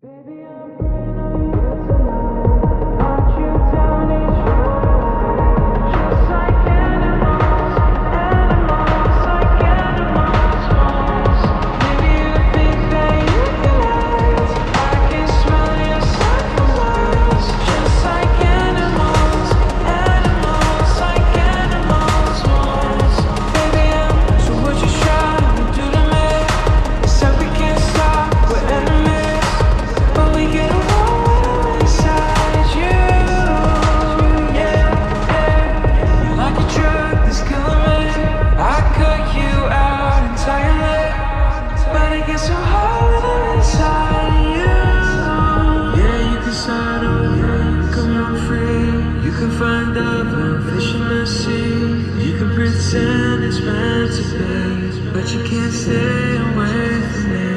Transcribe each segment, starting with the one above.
Find love and fish in the sea. You can pretend it's meant to be, but you can't stay away from me.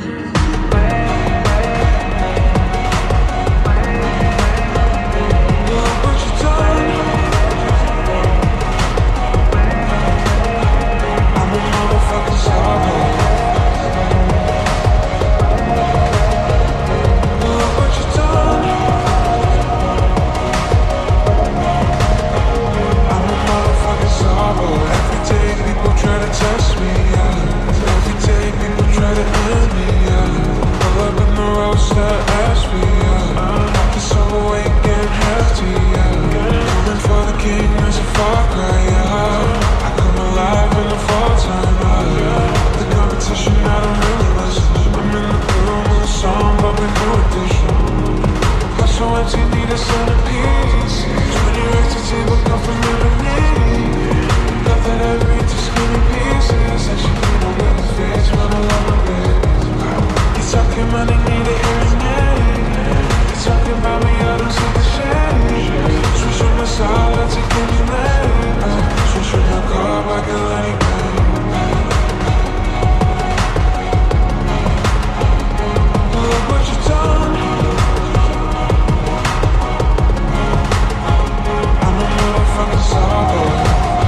Look what you done. I'm a motherfucking sorrow. Look what you done. Every day people try to test me, yeah. Every day people try to end me, yeah. Pull up in the roadster, ask me, yeah. It's so awake and hefty, yeah. Coming for the king, there's a far cry, yeah. I come alive in the fall time, yeah. The competition, I don't really listen. I'm in the room with a song, but with new edition. I'm so empty, need a centerpiece. 20 racks to table, come from lemonade. Got that I read to skinny pieces. And she clean up with her face when I love my baby. You talking money, need a hearing aid. You talking about me, I don't see the shade. Switch on my solid to give me legs. Switch on my car, I can let it go. Look what you done. I'm a motherfucking sorrow.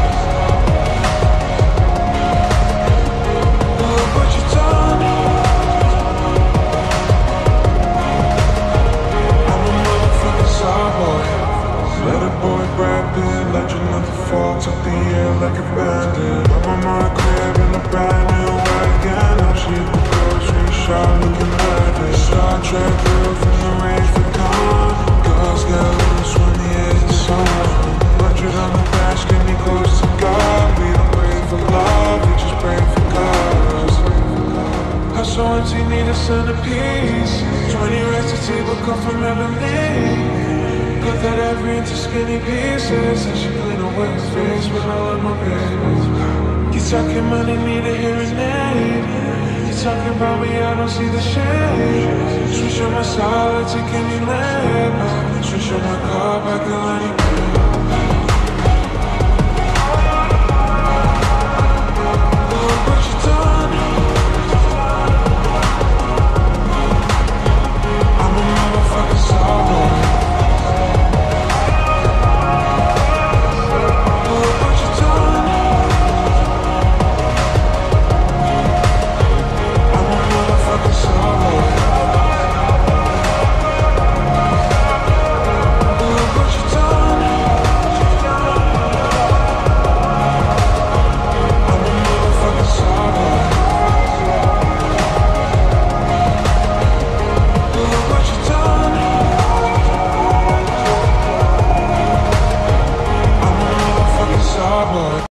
Legend of the fall, took the air like a bandit. I'm on my crib in a brand new wagon. Now she at the grocery shop looking at it. Star Trek girl from the range for gone. Girls get loose when the is on. 100 on the dash, get me close to God. We don't pray for love, we just pray for cause. I'm so empty, need a centerpiece. 20 racks to table, come from lemonade. Cut that every into skinny pieces. And she clean up with her face when I love my baby. You talking money, need a hearing aid. You talking about me, I don't see the shade. Switch on my solid to give me leg. Switch on my car, back and let it